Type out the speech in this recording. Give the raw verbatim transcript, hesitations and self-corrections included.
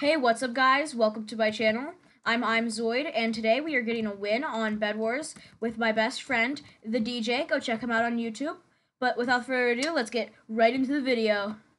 Hey, what's up guys? Welcome to my channel. I'm I'm Zoid, and today we are getting a win on Bed Wars with my best friend, the D J. Go check him out on YouTube. But without further ado, let's get right into the video.